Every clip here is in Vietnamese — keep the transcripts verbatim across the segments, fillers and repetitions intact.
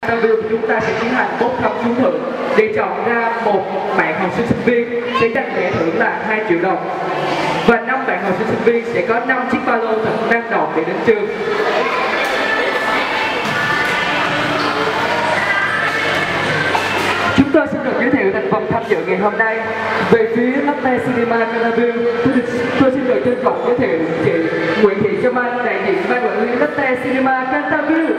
Interview của chúng ta sẽ tiến hành bốc thăm trúng thưởng để chọn ra một bạn học sinh sinh viên sẽ giành giải thưởng là hai triệu đồng và năm bạn học sinh sinh viên sẽ có năm chiếc ba lô thật năng động để đến trường. Chúng tôi xin được giới thiệu thành phần tham dự ngày hôm nay. Về phía Lotte Cinema Canterville, tôi, tôi xin được trân trọng giới thiệu chị Nguyễn Thị Trâm Anh, đại diện ban quản lý Lotte Cinema Canterville.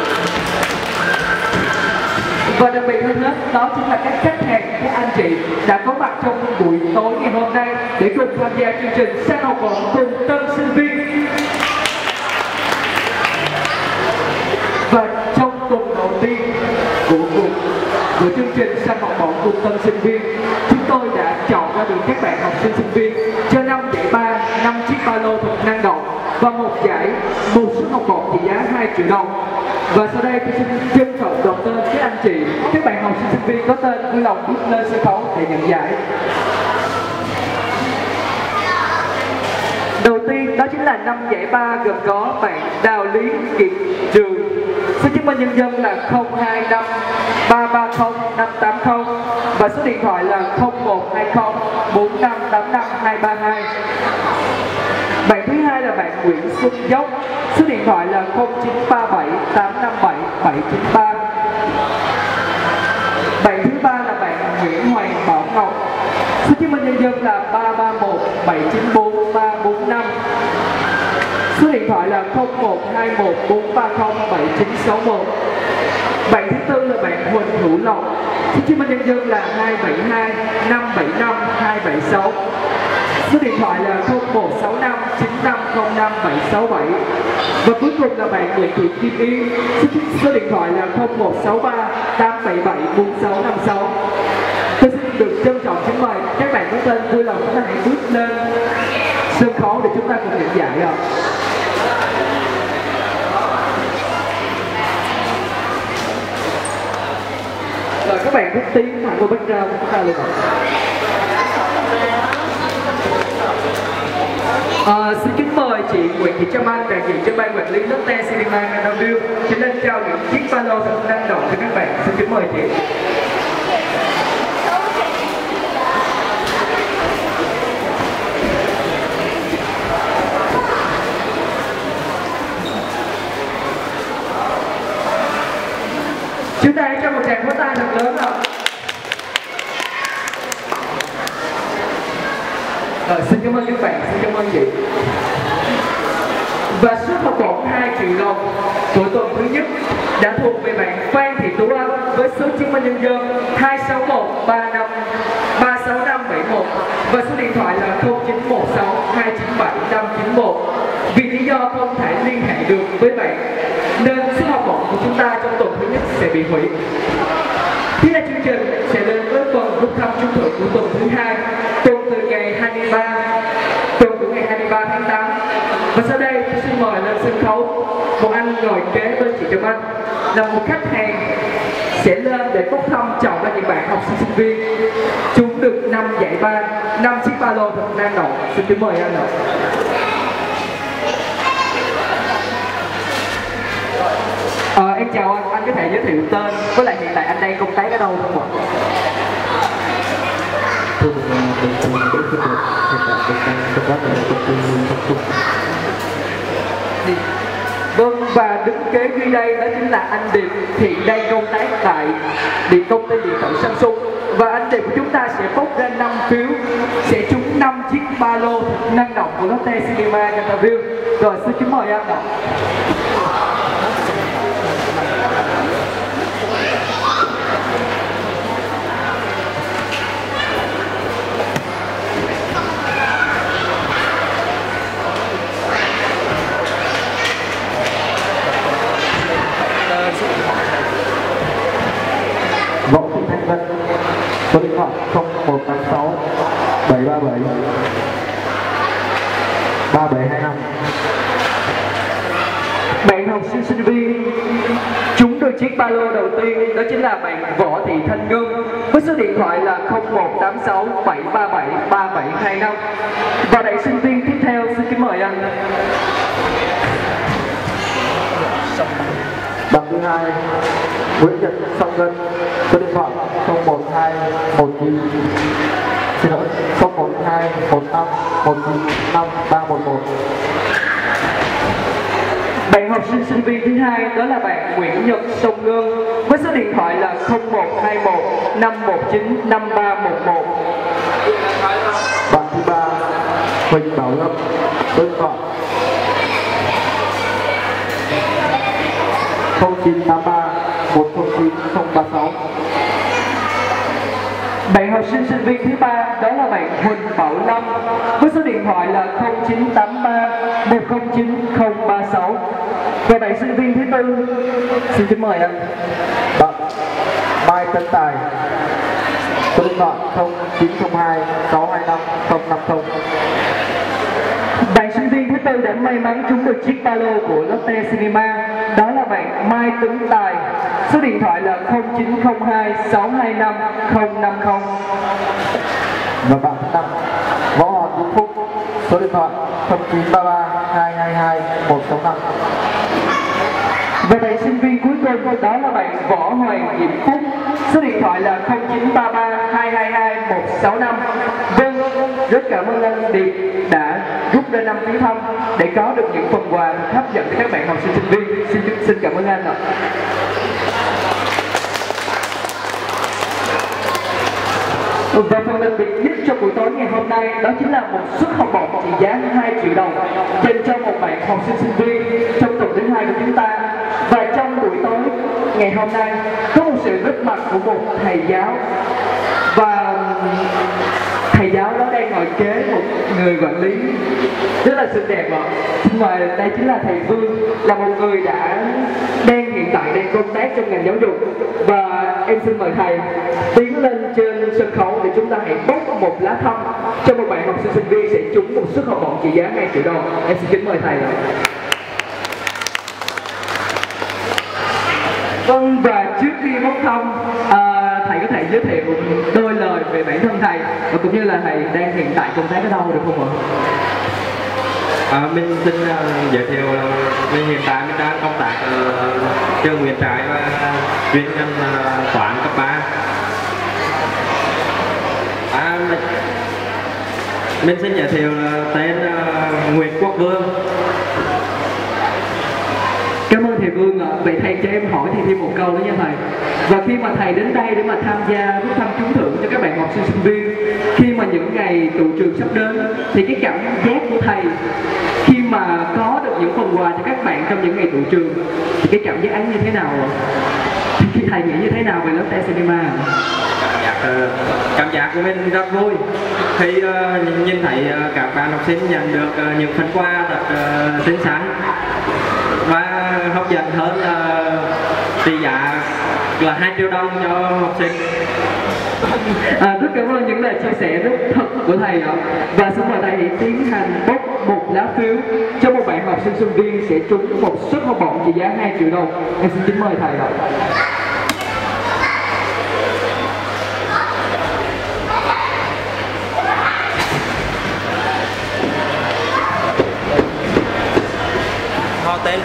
Và đặc biệt hơn hết, đó chính là các khách hàng, các anh chị đã có mặt trong buổi tối ngày hôm nay để cùng tham gia chương trình Sang học bổng cùng tân sinh viên. Và trong tuần đầu tiên của cuộc của chương trình Sang học bổng cùng tân sinh viên, chúng tôi đã chọn ra được các bạn học sinh sinh viên cho năm giải ba, năm chiếc ba lô thật năng động và một giải một suất học bổng trị giá hai triệu đồng. Và sau đây tôi xin trân trọng đọc tên các anh chị, các bạn học sinh sinh viên có tên vui lòng bước lên sân khấu để nhận giải. Đầu tiên đó chính là năm giải ba, gồm có bạn Đào Lý Kiệt Trường, số chứng minh nhân dân là không hai năm ba ba không năm tám không và số điện thoại là không một hai không bốn năm tám năm hai ba hai. Bạn thứ hai là bạn Nguyễn Xuân Dốc, số điện thoại là không chín ba bảy tám năm bảy bảy chín ba. Bạn thứ ba là bạn Nguyễn Hoàng Bảo Ngọc, số chứng minh nhân dân là ba ba một bảy chín bốn ba bốn năm. Số điện thoại là không một hai một bốn ba không bảy chín sáu một. Bạn thứ tư là bạn Huỳnh Hữu Lộc, số chứng minh nhân dân là hai bảy hai năm bảy năm hai bảy sáu. Số điện thoại là không một sáu năm chín năm không năm bảy sáu bảy. Và cuối cùng là bạn Nguyễn Thị Kim Yên, số điện thoại là không một sáu ba tám bảy bảy bốn sáu năm sáu. Tôi xin được trân trọng kính mời các bạn có tên vui lòng chúng ta hãy bước lên sân khấu để chúng ta cùng nhận giải ạ. Rồi các bạn bước tiến thẳng vào background của chúng ta luôn ạ. À, xin kính mời chị Nguyễn Thị Trâm Anh, đại diện cho ban quản lý Lotte Cinema Canterville sẽ lên trao những chiếc ba lô thật năng động cho các bạn. Xin kính mời chị. Chúng ta hãy cho một tràng vỗ tay thật lớn nào. Ờ, xin cảm ơn các bạn, xin cảm ơn chị. Và suất học bổng hai triệu đồng của tuần thứ nhất đã thuộc về bạn Phan Thị Tú Anh với số chứng minh nhân dân hai sáu một ba năm ba sáu năm bảy một và số điện thoại là không chín một sáu hai chín bảy năm chín một. Vì lý do không thể liên hệ được với bạn nên suất học bổng của chúng ta trong tuần thứ nhất sẽ bị hủy. Tiếp theo chương trình sẽ đến với phần rút thăm trúng thưởng của tuần thứ hai, tuần từ ngày hai mươi ba, tuần của ngày hai mươi ba tháng tám. Và sau đây tôi xin mời lên sân khấu một anh ngồi kế bên chị Trâm Anh là một khách hàng sẽ lên để bốc thăm chọn ra những bạn học sinh sinh viên trúng được năm giải ba, năm chiếc ba lô thật năng động. Xin kính mời anh ạ. Ờ, em chào anh, anh có thể giới thiệu tên với lại hiện tại anh đang công tác ở đâu không ạ? Tôi là một trong những đối tượng hiện tại tôi đang công tác ở công ty Samsung. Vâng, và đứng kế ghi đây đó chính là anh Điệp, hiện đang công tác tại điện công ty điện tử Samsung. Và anh Điệp của chúng ta sẽ bốc ra năm phiếu sẽ trúng năm chiếc ba lô năng động của Lotte Cinema Canterville. Rồi xin kính mời anh ạ. Võ Thị Thanh Vân, số điện thoại không một tám sáu bảy ba bảy ba bảy hai năm. Bạn học sinh sinh viên trúng được chiếc ba lô đầu tiên đó chính là bạn Võ Thị Thanh Ngân với số điện thoại là không một tám sáu bảy ba bảy ba bảy hai năm. Và đại sinh viên tiếp theo xin kính mời anh. Bạn thứ hai Nguyễn Nhật Song Ngân, số điện thoại không một hai một chín xin lỗi không một hai một năm một chín năm ba một một. Bạn học sinh sinh viên thứ hai đó là bạn Nguyễn Nhật Song Ngân với số điện thoại là không một hai một năm một chín năm ba một một. Bạn thứ ba Huỳnh Bảo Lâm, số điện thoại không chín tám ba một không chín không ba sáu. Bạn học sinh sinh viên thứ ba đó là bạn Huỳnh Bảo Lâm với số điện thoại là không chín tám ba một không chín không ba sáu. Và bạn sinh viên thứ tư xin kính mời anh. Bạn Mai Tấn Tài, số điện thoại không chín không hai sáu hai năm không năm không. Bạn sinh viên thứ tư đã may mắn trúng được chiếc ba lô của Lotte Cinema đó là bạn Mai Tấn Tài, số điện thoại là không chín không hai sáu hai năm không năm không. Và bạn thứ năm Võ Hoàng Vũ Phúc, số điện thoại không chín ba ba hai hai hai một sáu năm. Và bạn sinh viên cuối cùng đó là bạn Võ Hoàng Diễm Phúc, số điện thoại là không chín ba ba hai hai hai một sáu năm. Vâng, rất cảm ơn anh Điệp đã rút ra năm phiếu thăm để có được những phần quà hấp dẫn cho các bạn học sinh sinh viên. Xin xin cảm ơn anh ạ. Và phần đặc biệt nhất cho buổi tối ngày hôm nay đó chính là một suất học bổng trị giá hai triệu đồng dành cho một bạn học sinh sinh viên trong tuần thứ hai của chúng ta. Và trong buổi tối ngày hôm nay có một sự góp mặt của một thầy giáo, và thầy giáo đó đang ngồi kế một người quản lý rất là xinh đẹp ạ. Xin mời, đây chính là thầy Vương, là một người đã đang hiện tại đang công tác trong ngành giáo dục, và em xin mời thầy tiến lên trên sân khấu để chúng ta hãy bốc một lá thăm cho một bạn học sinh sinh viên sẽ trúng một suất học bổng trị giá hai triệu đồng. Em xin kính mời thầy ạ. Vâng, và trước khi bốc thăm, à, thầy có thể giới thiệu đôi lời về bản thân thầy và cũng như là thầy đang hiện tại công tác ở đâu được không ạ? À, mình xin uh, giới thiệu uh, mình hiện tại mình đang công tác ở uh, trường Nguyễn Trãi và chuyên ngành uh, toán cấp ba. À, mình, mình xin giới thiệu uh, tên uh, Nguyễn Quốc Vương. Cảm ơn thầy Vương ạ. Vậy thầy cho em hỏi thầy thêm một câu nữa nha thầy. Và khi mà thầy đến đây để mà tham gia rút thăm trúng thưởng cho các bạn học sinh sinh viên, khi mà những ngày tụ trường sắp đến, thì cái cảm giác của thầy khi mà có được những phần quà cho các bạn trong những ngày tụ trường thì cái cảm giác ấy như thế nào ạ? Khi thầy nghĩ như thế nào về Lotte Cinema? Cảm giác, uh, cảm giác của mình rất vui khi uh, nhìn thấy uh, các bạn học sinh nhận được uh, những phần quà thật uh, xinh xắn và hấp dẫn hơn là tỷ giá là hai triệu đồng cho học sinh. À, rất cảm ơn những lời chia sẻ rất thật của thầy ạ. Và xin mời thầy hãy tiến hành bốc một lá phiếu cho một bạn học sinh sinh viên sẽ trúng một suất học bổng trị giá hai triệu đồng. Em xin kính mời thầy ạ. Họ tên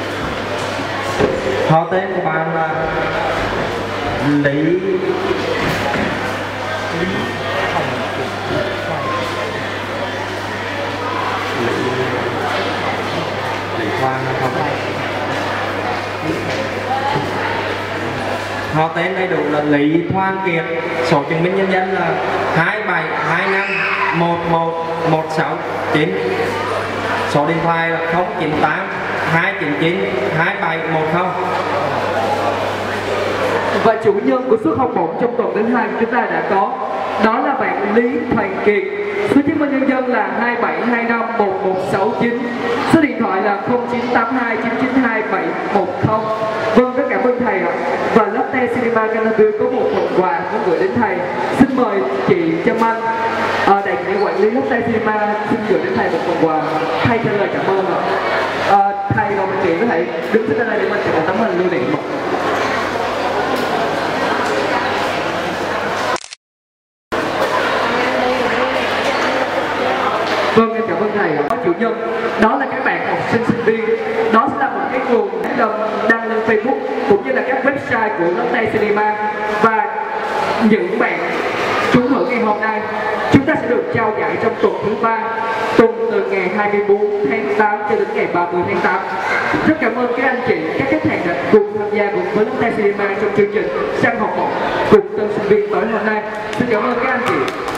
họ tên của bạn là Lý Lý Lý Khoan không? Họ tên đầy đủ là Lý Thoan Kiệt, số chứng minh nhân dân là hai bảy hai năm một một một sáu chín, số điện thoại là không chín tám hai chín chín hai bảy một không. Và chủ nhân của suất học bổng trong tuần thứ hai chúng ta đã có, đó là bạn Lý Hoàng Kiệt, số chứng minh nhân dân là hai bảy hai năm một một sáu chín, số điện thoại là không chín tám hai chín chín hai bảy một không. Vâng, rất cảm ơn thầy ạ. Và Lotte Cinema Canada có một phần quà muốn gửi đến thầy. Xin mời chị Trâm Anh, à, đại diện quản lý Lotte Cinema xin gửi đến thầy một phần quà thay cho lời cảm ơn ạ. À, thầy và mình chị có thể đứng trên đây để mình chụp một tấm hình lưu niệm. Vâng, em cảm ơn thầy. Có chủ nhân đó là các bạn học sinh sinh viên, đó sẽ là một cái nguồn đăng lên Facebook cũng trai của Lotte Cinema. Và những bạn trúng thưởng ngày hôm nay chúng ta sẽ được trao giải trong tuần thứ ba, tuần từ ngày hai mươi tư tháng tám cho đến ngày ba mươi tháng tám. Rất cảm ơn các anh chị, các khách hàng đã cùng tham gia cùng với Lotte Cinema trong chương trình săn học bổng cùng tân sinh viên tối hôm nay. Xin cảm ơn các anh chị.